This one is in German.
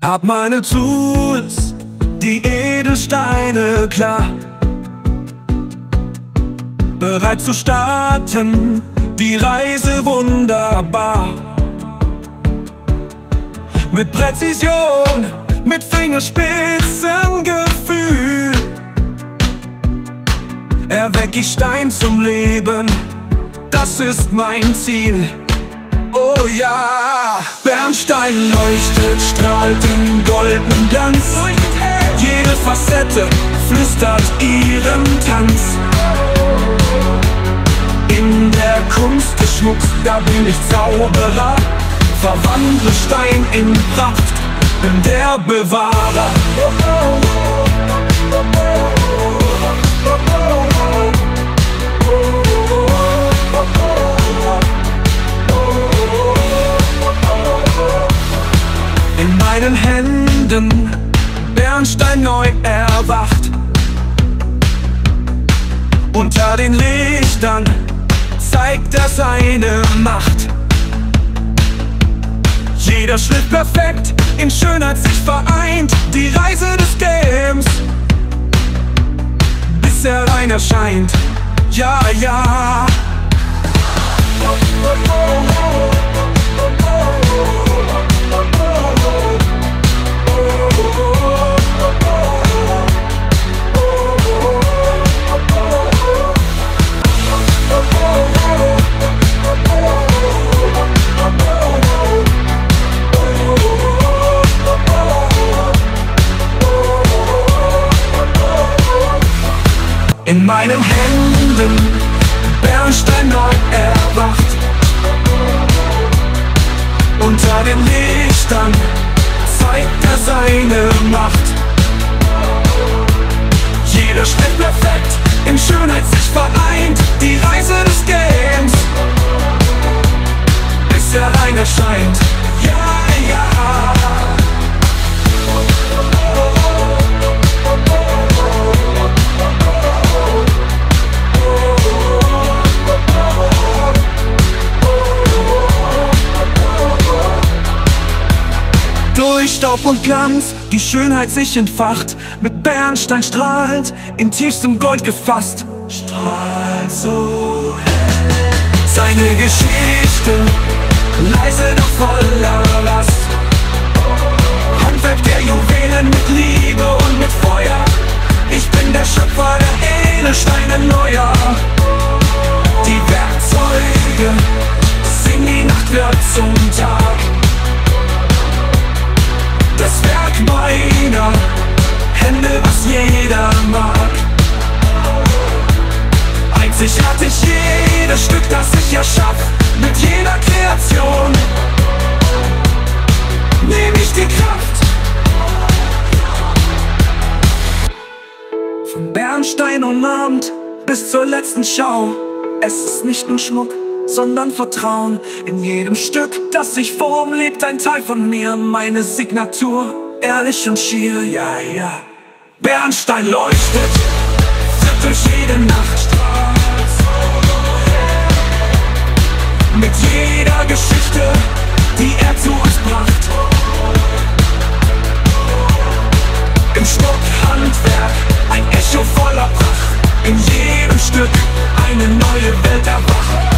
Hab meine Tools, die Edelsteine klar, bereit zu starten, die Reise wunderbar. Mit Präzision, mit Fingerspitzengefühl erweck ich Stein zum Leben, das ist mein Ziel. Oh ja, Bernstein leuchtet, strahlt im goldenen Glanz. Jede Facette flüstert ihren Tanz. In der Kunst geschmuckt, da bin ich Zauberer. Verwandle Stein in Pracht, bin der Bewahrer. In meinen Händen Bernstein neu erwacht. Unter den Lichtern zeigt er seine Macht. Jeder Schritt perfekt, in Schönheit sich vereint. Die Reise des Games, bis er rein erscheint. Ja, ja. In meinen Händen Bernstein neu erwacht. Unter den Lichtern zeigt er seine Macht. Jeder Schritt perfekt, in Schönheit sich vereint. Die Reise des Games, bis er rein erscheint. Ja, ja. Durch Staub und Glanz die Schönheit sich entfacht. Mit Bernstein strahlt, in tiefstem Gold gefasst. Strahlt so hell. Seine Geschichte, leise doch voller Last. Handwerk der Juwelen mit Liebe und mit Feuer. Ich bin der Schöpfer der Edelsteine neuer. Die Werkzeuge, sing die Nacht wird zum Tag. Das Werk meiner Hände, was jeder mag. Einzigartig jedes Stück, das ich erschaff. Mit jeder Kreation nehm ich die Kraft. Von Bernstein umarmt bis zur letzten Schau. Es ist nicht nur Schmuck, sondern Vertrauen. In jedem Stück, das ich form, lebt ein Teil von mir. Meine Signatur, ehrlich und schier, ja, ja. Bernstein leuchtet, tritt durch jede Nacht. Mit jeder Geschichte, die er zu uns bracht. Im Schmuckhandwerk ein Echo voller Pracht. In jedem Stück eine neue Welt erwacht.